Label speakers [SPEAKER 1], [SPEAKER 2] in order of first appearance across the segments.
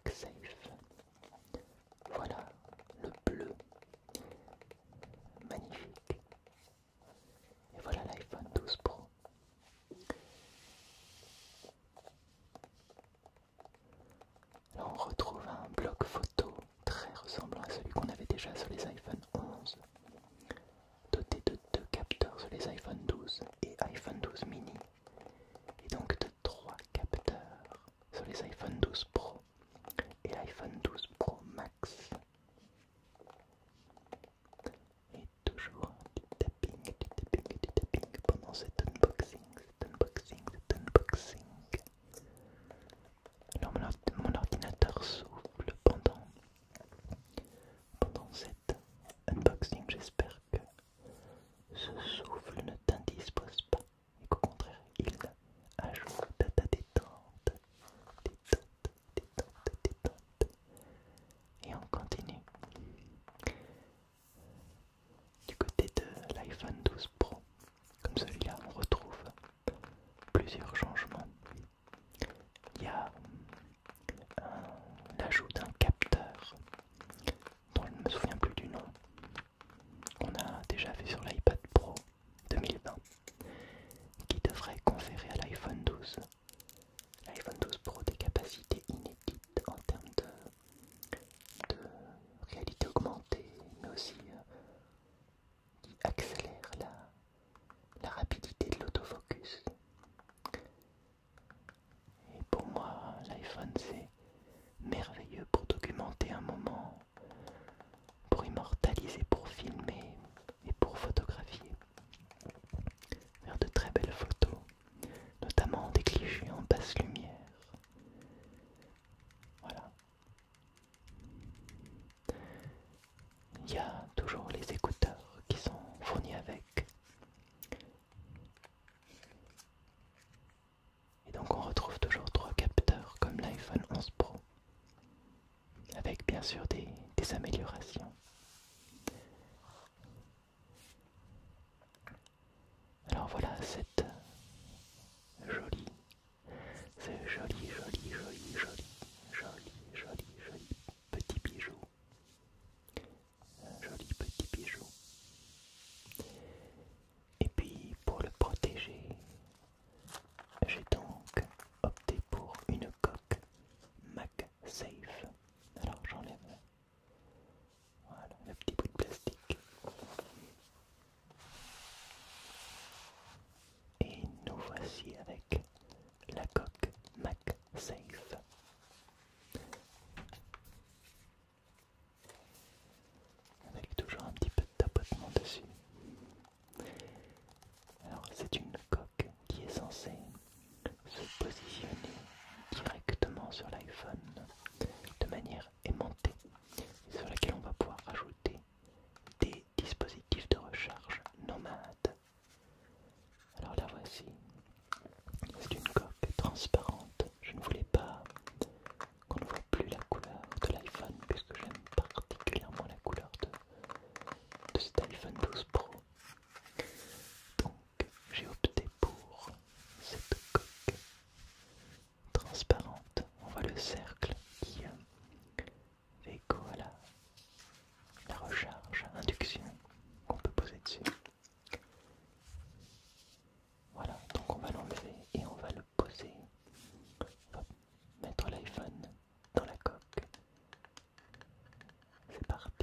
[SPEAKER 1] MagSafe. Voilà le bleu, magnifique. Et voilà l'iPhone 12 Pro. Là on retrouve un bloc photo très ressemblant à celui qu'on avait déjà sur les iPhone 11, doté de 2 capteurs sur les iPhone 12 et iPhone 12 mini, et donc de 3 capteurs sur les iPhone 12 Pro et l'iPhone 12 Pro Max. Et toujours du tapping pendant cet unboxing. Alors mon ordinateur souffle pendant cet unboxing. J'espère que ce souffle ne t'indispose pas et qu'au contraire il ajoute à ta détente. Et on continue. Du côté de l'iPhone 12 Pro, comme celui-là, on retrouve plusieurs changements. Il y a l'ajout d'un capteur dont je ne me souviens plus du nom, qu'on a déjà vu sur l'iPad Pro 2020, qui devrait conférer à l'iPhone 12 Pro des capacités inédites en termes de réalité augmentée, mais aussi qui accélère la rapidité de l'autofocus. Et pour moi, l'iPhone c'est merveilleux pour documenter un moment, pour immortaliser, pour filmer et pour photographier. Faire de très belles photos, notamment des clichés en basse lumière. Voilà. Il y a toujours les écouteurs qui sont fournis avec. Et donc on retrouve toujours 3 capteurs comme l'iPhone 11 Pro, avec bien sûr des améliorations. Alors voilà ce joli petit bijou. Un joli petit bijou. Et puis pour le protéger, j'ai donc opté pour une coque MagSafe. Alors j'enlève voilà, le petit bout de plastique. Et nous voici avec la coque MagSafe. Avec toujours un petit peu de tapotement dessus. Alors c'est une coque qui est censée se positionner directement sur l'iPhone de manière aimantée, sur laquelle on va pouvoir rajouter des dispositifs de recharge nomades. Alors la voici. C'est une coque transparente. Je ne voulais pas qu'on ne voit plus la couleur de l'iPhone puisque j'aime particulièrement la couleur de cet iPhone 12 Pro. Donc j'ai opté pour cette coque transparente. On voit le cercle qui fait écho à la recharge à induction qu'on peut poser dessus. Voilà, donc on va l'enlever et on va le poser. On va mettre l'iPhone dans la coque. C'est parti.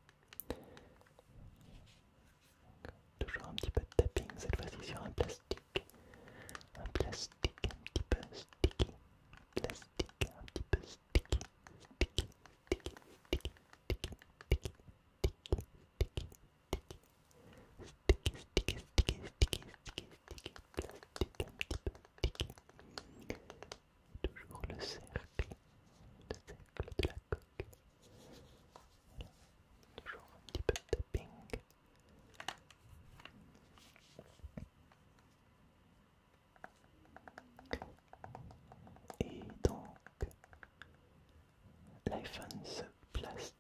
[SPEAKER 1] Toujours un petit peu de tapping, cette fois-ci sur un plastique. Un plastique un petit peu sticky. Plastique un petit peu sticky. Sticky, sticky, sticky, sticky, sticky, sticky, sticky, sticky, sticky, sticky, sticky, plastique un petit peu sticky. Toujours le cercle de la coque. Voilà. Toujours un petit peu de tapping. Et donc l'iPhone se place